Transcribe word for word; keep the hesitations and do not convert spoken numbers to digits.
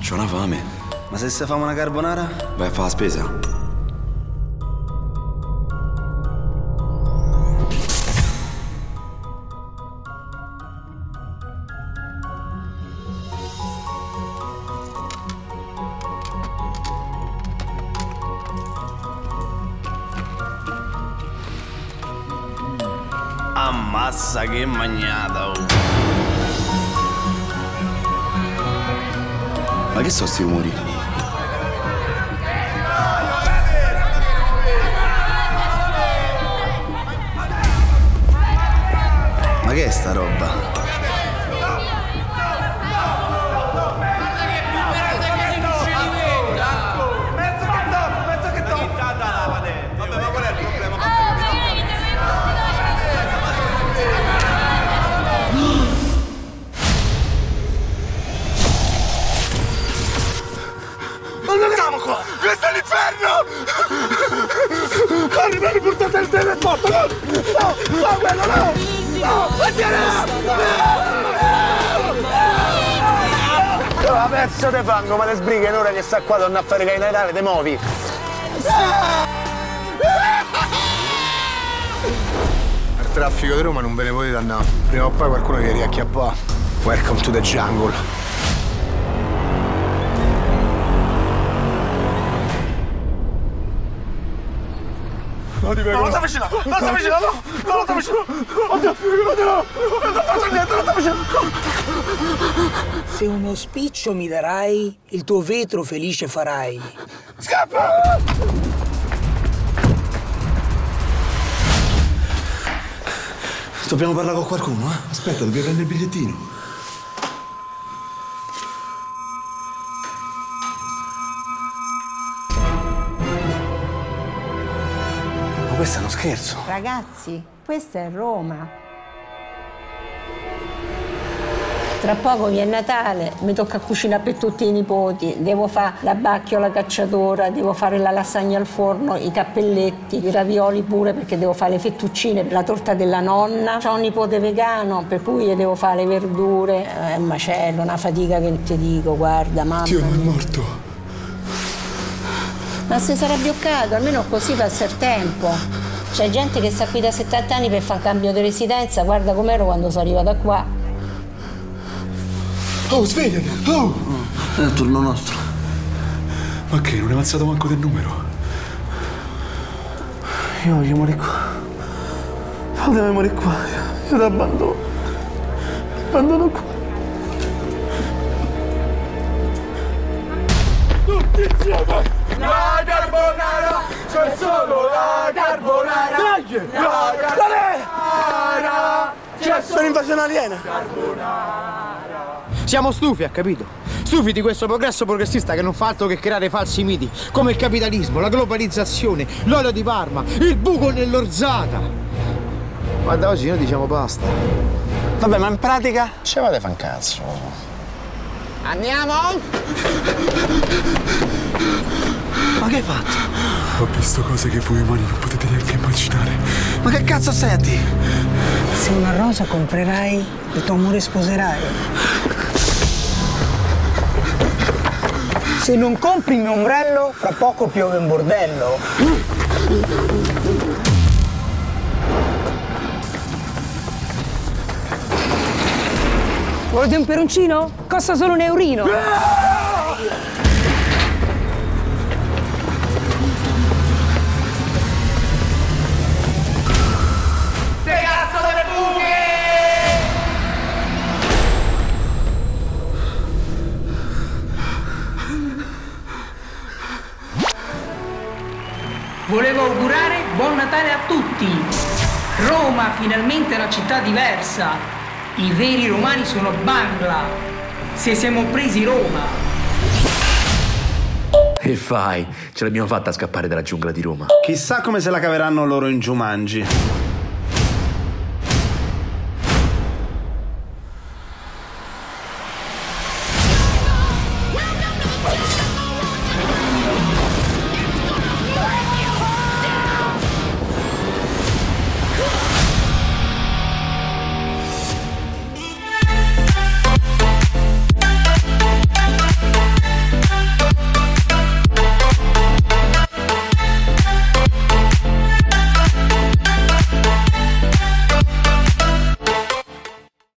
C'ho una fame. Ma se se famo una carbonara? Vai a fare la spesa. Ammazza che magnata, oh. Ma che sono sti rumori? Ma che è sta roba? Ma non siamo qua! Questo è l'inferno! Corri, mi riportate il teleporto! No! No! No, quello no! No! No! La pezzo te fango, ma le sbrighe in ora che sta qua torna a fare che in Natale, te muovi! Il traffico di Roma non ve ne potete andare. Prima o poi qualcuno vi riacchiappa. Welcome to the jungle. No, ti prego. No, non ti avvicinare! Non ti avvicinare! No! No, non ti avvicinare! Oddio! Oddio! No! Non ti faccio niente! Non ti avvicinare! Se uno spiccio mi darai, il tuo vetro felice farai. Scappa! Dobbiamo parlare con qualcuno, eh? Aspetta, dobbiamo prendere il bigliettino. Questo è uno scherzo. Ragazzi, questa è Roma. Tra poco viene Natale, mi tocca cucinare per tutti i nipoti. Devo fare la bacchio, la cacciatora, devo fare la lasagna al forno, i cappelletti, i ravioli pure perché devo fare le fettuccine, la torta della nonna. C'ho un nipote vegano, per cui devo fare le verdure. È un macello, una fatica che ti dico, guarda, mamma. Dio non è morto. Ma se sarà bloccato, almeno così passa il tempo. C'è gente che sta qui da settanta anni per fare cambio di residenza, guarda com'ero quando sono arrivata qua. Oh, svegliati! Oh! È il turno nostro. Ma che, non è avanzato manco del numero? Io voglio morire qua. Fatemi morire qua. Io ti abbandono. Abbandono qua. Tutti insieme! La carbonara! C'è solo la carbonara! Dai! La carbonara! C'è solo l'invasione aliena! Siamo stufi, ha capito? Stufi di questo progresso progressista che non fa altro che creare falsi miti, come il capitalismo, la globalizzazione, l'olio di Parma, il buco nell'orzata. Ma da oggi noi diciamo basta. Vabbè, ma in pratica? Ce vate fan cazzo. Andiamo! Ma che hai fatto? Ho visto cose che voi umani non potete neanche immaginare. Ma che cazzo stai a dire? Se una rosa comprerai, il tuo amore sposerai. Se non compri il mio ombrello, fra poco piove un bordello. Volete un peroncino? Costa solo un eurino. Ste cazzo delle buche! Volevo augurare buon Natale a tutti. Roma finalmente è una città diversa. I veri romani sono Bangla. Se siamo presi Roma. E fai? Ce l'abbiamo fatta a scappare dalla giungla di Roma. Chissà come se la caveranno loro in Jumanji.